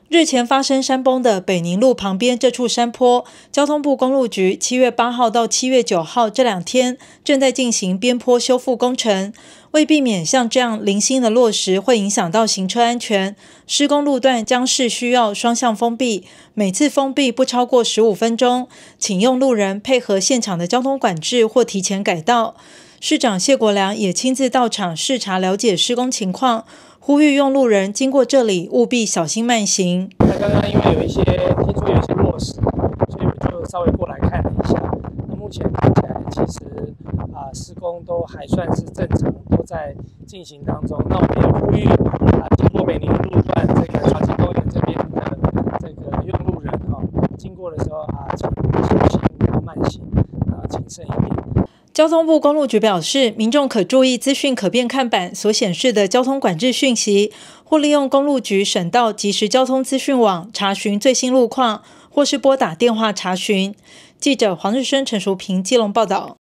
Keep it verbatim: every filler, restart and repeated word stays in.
日前发生山崩的北宁路旁边这处山坡，交通部公路局七月八号到七月九号这两天正在进行边坡修复工程。为避免像这样零星的落石会影响到行车安全，施工路段将是需要双向封闭，每次封闭不超过十五分钟，请用路人配合现场的交通管制或提前改道。市长谢国良也亲自到场视察了解施工情况，呼吁用路人经过这里务必小心慢行。 那刚刚因为有一些听说有一些落石，所以我就稍微过来看了一下。那目前看起来其实啊施工都还算是正常，都在进行当中。那我们也呼吁啊经过北宁路段这个朝庆公园这边的这个用路人哈、哦，经过的时候啊请小心要慢行啊，谨慎一点。 交通部公路局表示，民众可注意资讯可变看板所显示的交通管制讯息，或利用公路局省道即时交通资讯网查询最新路况，或是拨打电话查询。记者黄日升、陈淑平基隆报道。